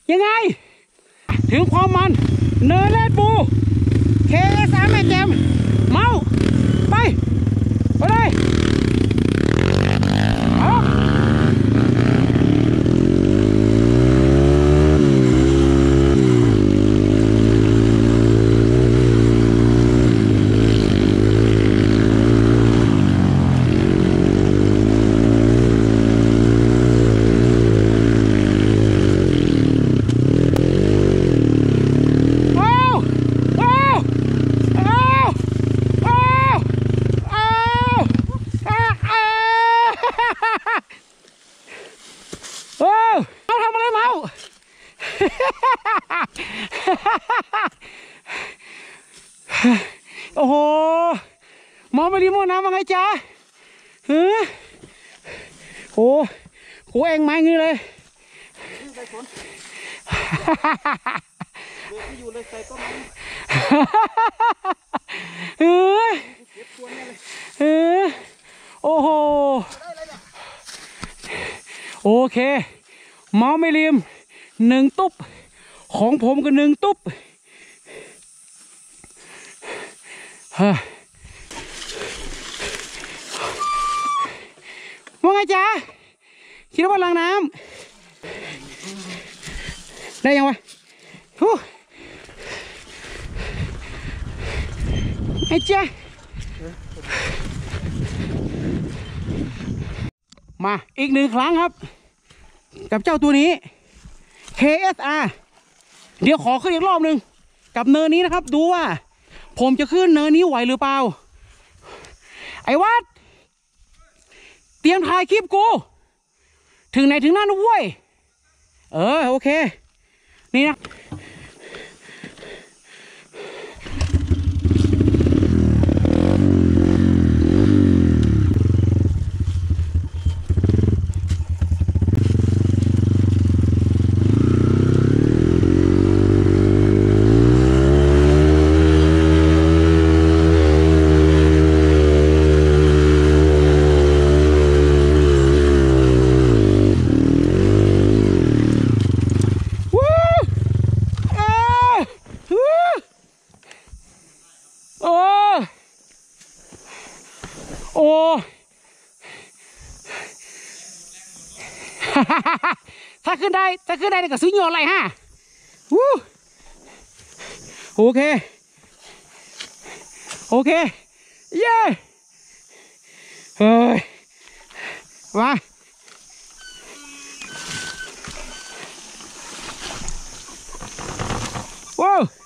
ยังไงถึงความมันเนินเลดบูKS3แม่แจมเมาไปเลยเอาทำอะไรเมาโอ้โหมองไปดิโมน้ำว่าไงจ๊ะโอ้โหเองไม้งี้เลยอยู่เลยใส่ก็มันโอ้โหโอเคเมาไม่ลืม1 ตุ๊บของผมก็1 ตุ๊บว่าไงจ๊ะคิดว่าล้างน้ำได้ยังวะไอ้จ๊ะมาอีก1 ครั้งครับกับเจ้าตัวนี้ KSR เดี๋ยวขอขึ้นอีกรอบนึงกับเนินนี้นะครับดูว่าผมจะขึ้นเนินนี้ไหวหรือเปล่าไอ้วัดเตรียมถ่ายคลิปกูถึงไหนถึงนั่นนะเว้ยโอเคนี่นะโอ้ถ้าขึ้นได้ก็ซื้อหยอดอะไรฮะโอเคเย้เฮ้ยมาว้าว